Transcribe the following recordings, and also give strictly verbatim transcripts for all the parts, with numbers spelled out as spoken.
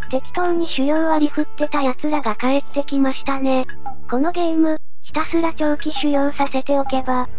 適当に主要割り振ってた奴らが帰ってきましたね。このゲーム、ひたすら長期修行させておけば、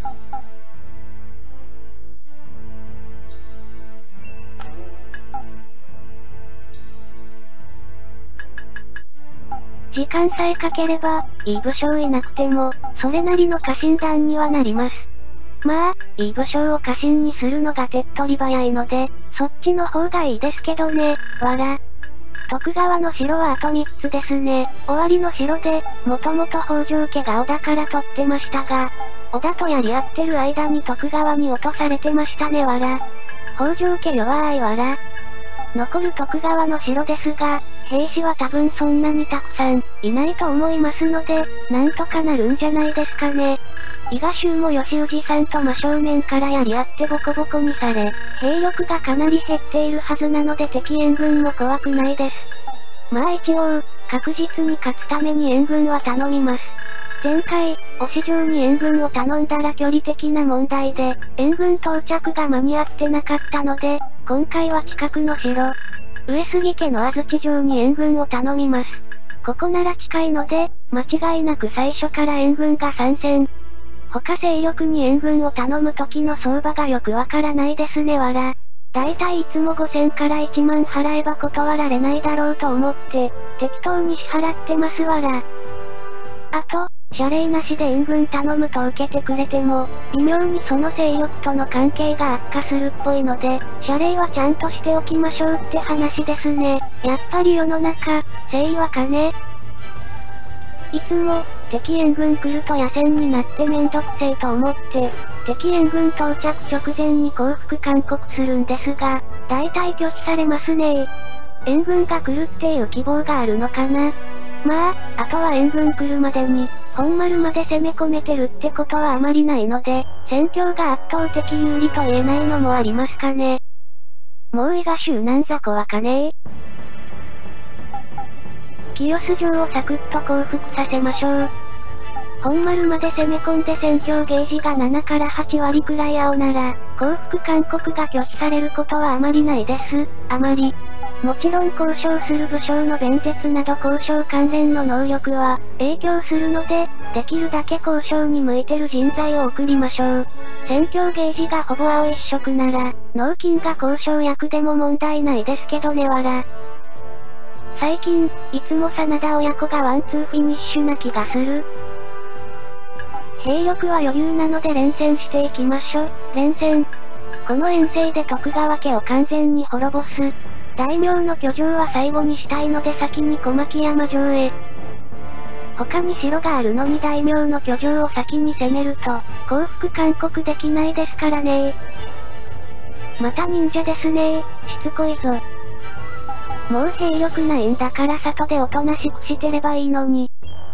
時間さえかければ、いい武将いなくても、それなりの家臣団にはなります。まあ、いい武将を家臣にするのが手っ取り早いので、そっちの方がいいですけどね、わら。徳川の城はあとみっつですね。終わりの城で、もともと北条家が織田から取ってましたが、織田とやり合ってる間に徳川に落とされてましたねわら。北条家弱いわら。残る徳川の城ですが、兵士は多分そんなにたくさん、いないと思いますので、なんとかなるんじゃないですかね。伊賀州も吉氏さんと真正面からやり合ってボコボコにされ、兵力がかなり減っているはずなので敵援軍も怖くないです。まあ一応、確実に勝つために援軍は頼みます。前回、忍城に援軍を頼んだら距離的な問題で、援軍到着が間に合ってなかったので、今回は近くの城、上杉家の安土城に援軍を頼みます。ここなら近いので、間違いなく最初から援軍が参戦。他勢力に援軍を頼む時の相場がよくわからないですねわら。だいたいいつもごせんからいちまん払えば断られないだろうと思って、適当に支払ってますわら。あと、謝礼なしで援軍頼むと受けてくれても、微妙にその勢力との関係が悪化するっぽいので、謝礼はちゃんとしておきましょうって話ですね。やっぱり世の中、誠意は金。いつも、敵援軍来ると野戦になってめんどくせえと思って、敵援軍到着直前に降伏勧告するんですが、大体拒否されますね。援軍が来るっていう希望があるのかな。まあ、あとは援軍来るまでに、本丸まで攻め込めてるってことはあまりないので、戦況が圧倒的有利と言えないのもありますかね。もう伊賀州なんざ怖かねえ。清洲城をサクッと降伏させましょう。本丸まで攻め込んで戦況ゲージがななからはち割くらい青なら、降伏勧告が拒否されることはあまりないです。あまり。もちろん交渉する武将の弁舌など交渉関連の能力は影響するので、できるだけ交渉に向いてる人材を送りましょう。戦況ゲージがほぼ青一色なら、納金が交渉役でも問題ないですけどねわら。最近、いつも真田親子がワンツーフィニッシュな気がする。兵力は余裕なので連戦していきましょ。連戦。この遠征で徳川家を完全に滅ぼす。大名の居城は最後にしたいので先に小牧山城へ。他に城があるのに大名の居城を先に攻めると、降伏勧告できないですからねー。また忍者ですねー。しつこいぞ。もう兵力ないんだから里でおとなしくしてればいいのに。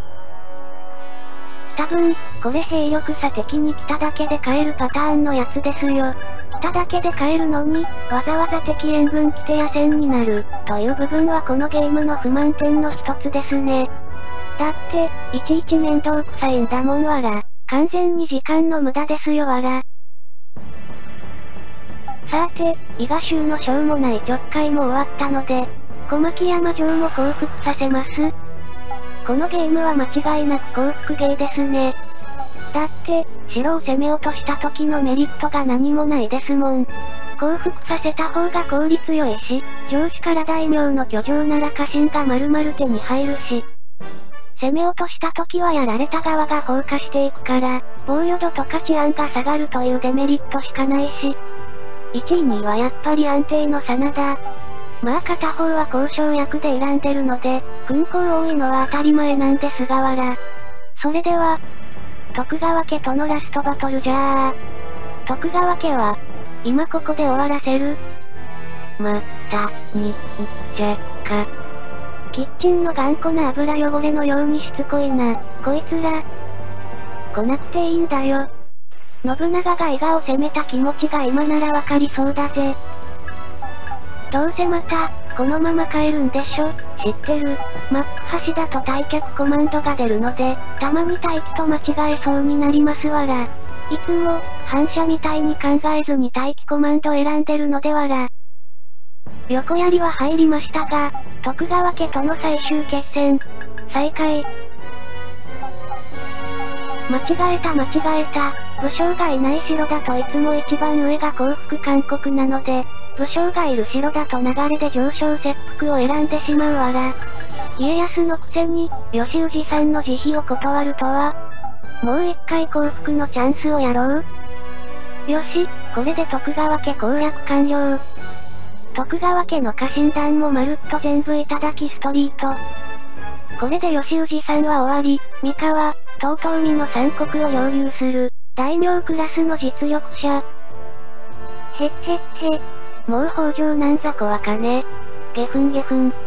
多分、これ兵力差敵に来ただけで帰るパターンのやつですよ。来ただけで帰るのに、わざわざ敵援軍来て野戦になる、という部分はこのゲームの不満点の一つですね。だって、いちいち面倒くさいんだもんわら。完全に時間の無駄ですよわら。さて、伊賀州のしょうもないちょっかいも終わったので、小牧山城も降伏させます。このゲームは間違いなく降伏ゲーですね。だって、城を攻め落とした時のメリットが何もないですもん。降伏させた方が効率良いし、上司から大名の居城なら家臣が丸々手に入るし。攻め落とした時はやられた側が放火していくから、防御度とか治安が下がるというデメリットしかないし。いちいにいはやっぱり安定の真田。まあ片方は交渉役で選んでるので、軍功多いのは当たり前なんですがわら。それでは、徳川家とのラストバトルじゃあ。徳川家は、今ここで終わらせる。ま、た、に、じゃ、か。キッチンの頑固な油汚れのようにしつこいな、こいつら。来なくていいんだよ。信長が伊賀を攻めた気持ちが今ならわかりそうだぜ。どうせまた、このまま帰るんでしょ。知ってる。マック橋だと退却コマンドが出るので、たまに待機と間違えそうになりますわら。いつも、反射みたいに考えずに待機コマンド選んでるのでわら。 横槍は入りましたが、徳川家との最終決戦。再開。間違えた間違えた。武将がいない城だといつも一番上が降伏勧告なので、武将がいる城だと流れで上昇切腹を選んでしまうわら。家康のくせに、吉氏さんの慈悲を断るとは。もう一回降伏のチャンスをやろう。よし、これで徳川家攻略完了。徳川家の家臣団もまるっと全部いただきストリート。これで吉氏さんは終わり、三河、遠江の三国を領有する、大名クラスの実力者。へっへっへ。もう北条なんざ怖かね。ゲフンゲフン。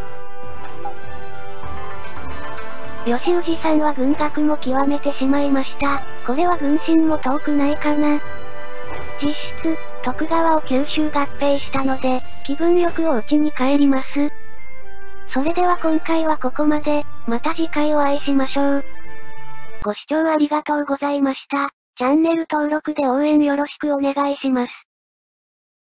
吉氏さんは軍学も極めてしまいました。これは軍神も遠くないかな。実質、徳川を九州合併したので、気分よくお家に帰ります。それでは今回はここまで、また次回お会いしましょう。ご視聴ありがとうございました。チャンネル登録で応援よろしくお願いします。